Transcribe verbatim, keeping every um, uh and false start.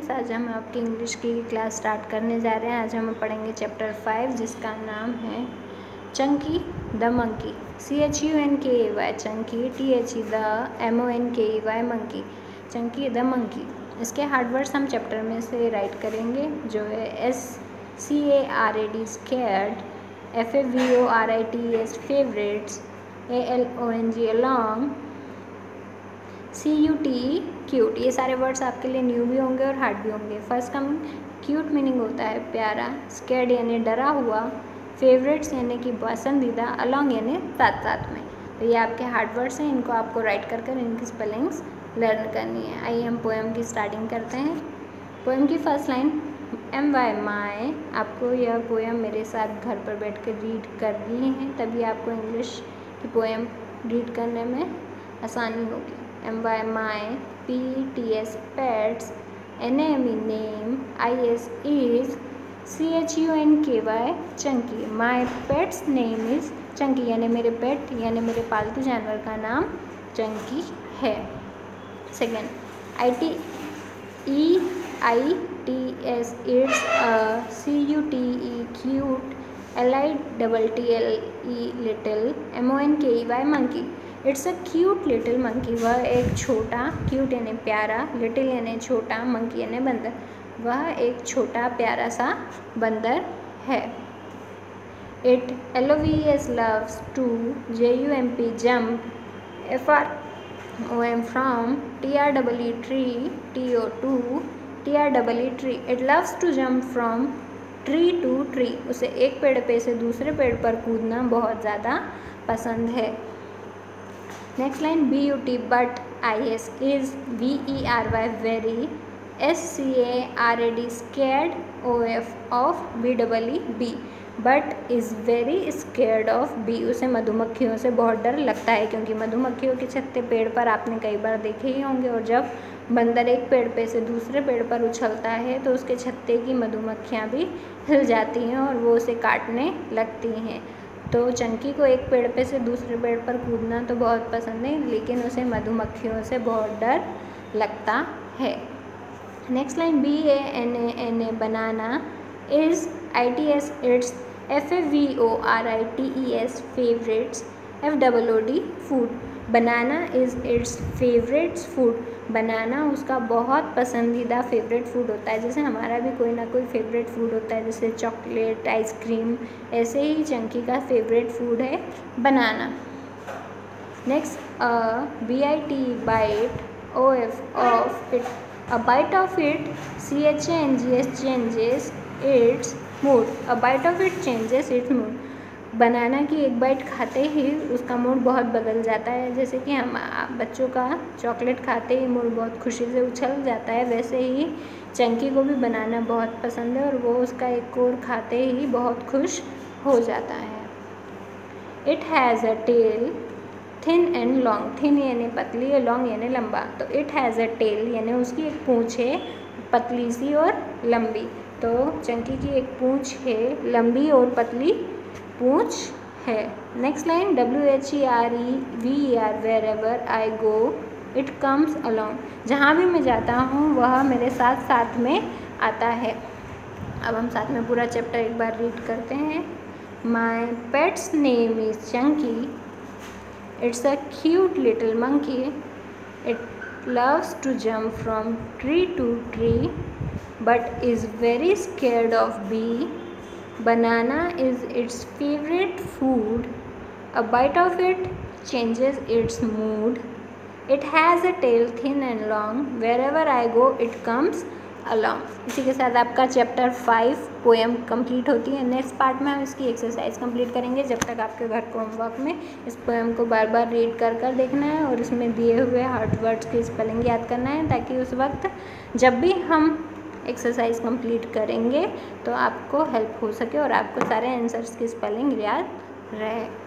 Friends, आज हम आपकी इंग्लिश की क्लास स्टार्ट करने जा रहे हैं। आज हम पढ़ेंगे चैप्टर फाइव जिसका नाम है Chunky the monkey. C H U N के ए Y Chunky, T H E the M O N K E Y monkey, Chunky the monkey. इसके हार्ड वर्ड्स हम चैप्टर में से राइट करेंगे, जो है S C A R E D scared, F A V O R I T S favourites, A L O N G along, C U T cute. ये सारे words आपके लिए न्यू भी होंगे और हार्ड भी होंगे। फर्स्ट का क्यूट मीनिंग होता है प्यारा, स्कैर्ड यानी डरा हुआ, फेवरेट्स यानी कि पसंदीदा, अलॉन्ग यानी साथ साथ में। तो ये आपके हार्ड वर्ड्स हैं, इनको आपको राइट कर कर इनकी स्पेलिंग्स लर्न करनी है। आइए हम पोएम की स्टार्टिंग करते हैं। पोएम की first line M Y my. आपको यह पोएम मेरे साथ घर पर बैठ कर रीड करनी है, तभी आपको इंग्लिश की पोएम रीड करने में आसानी होगी। M Y my, P T S pets, N M E name, I S is, C H U N K Y Chunky. My pet's name is Chunky, यानी मेरे पेट यानी मेरे पालतू जानवर का नाम चंकी है। Second, I T E I T S its, C U T E cute, L I double T L E little, M O N K E Y monkey. It's a cute little monkey. वह एक छोटा, cute यानी प्यारा, little यानी छोटा, monkey यानी बंदर। वह एक छोटा प्यारा सा बंदर है। It L O V S loves to, J U M P jump, F R O M from, T R double E tree, T O to, T R double E tree. It loves to jump from tree to tree. उसे एक पेड़ पे से दूसरे पेड़ पर कूदना बहुत ज़्यादा पसंद है। Next line B U T but, I S is, V E R Y very, S C A R E D scared, O F of, B double E bee. But is very scared of bee. उसे मधुमक्खियों से बहुत डर लगता है, क्योंकि मधुमक्खियों के छत्ते पेड़ पर आपने कई बार देखे ही होंगे, और जब बंदर एक पेड़ पे से दूसरे पेड़ पर उछलता है तो उसके छत्ते की मधुमक्खियाँ भी हिल जाती हैं और वो उसे काटने लगती हैं। तो चंकी को एक पेड़ पे से दूसरे पेड़ पर कूदना तो बहुत पसंद है, लेकिन उसे मधुमक्खियों से बहुत डर लगता है। Next line B A N A N A banana, is I T S its, F A V O R I T E S favourites, F double O D food. Banana is its favourites food. बनाना उसका बहुत पसंदीदा favourite food होता है। जैसे हमारा भी कोई ना कोई फेवरेट फूड होता है, जैसे चॉकलेट, आइसक्रीम, ऐसे ही चंकी का फेवरेट फूड है banana. Next B I T bite, O F of it, a bite of it, C H A N G S changes its mood. A bite of it changes its mood. बनाना की एक bite खाते ही उसका mood बहुत बदल जाता है। जैसे कि हम बच्चों का चॉकलेट खाते ही मूड बहुत खुशी से उछल जाता है, वैसे ही चंकी को भी बनाना बहुत पसंद है और वो उसका एक कोर खाते ही बहुत खुश हो जाता है। It has a tail thin and long. Thin यानी पतली है, लॉन्ग यानी लंबा। तो इट हैज़ अ टेल यानी उसकी एक पूँछ है, पतली सी और लंबी। तो चंकी की एक पूँछ है, लंबी और पतली पूँछ है। Next line W H E R E V E R, wherever I go it comes along. जहाँ भी मैं जाता हूँ वह मेरे साथ साथ में आता है। अब हम साथ में पूरा चैप्टर एक बार रीड करते हैं। My pet's name is Chunky, it's a cute little monkey, it loves to jump from tree to tree, but is very scared of bee. Banana is its favorite food. A bite of it changes its mood. It has a tail thin and long. Wherever I go, it comes along. इसी के साथ आपका chapter five poem complete होती है। Next part में हम इसकी exercise complete करेंगे। जब तक आपके घर को होमवर्क में इस पोएम को बार बार रीड कर कर देखना है और इसमें दिए हुए हार्ड वर्ड्स की स्पेलिंग याद करना है, ताकि उस वक्त जब भी हम एक्सरसाइज कंप्लीट करेंगे तो आपको हेल्प हो सके और आपको सारे आंसर्स की स्पेलिंग याद रहे।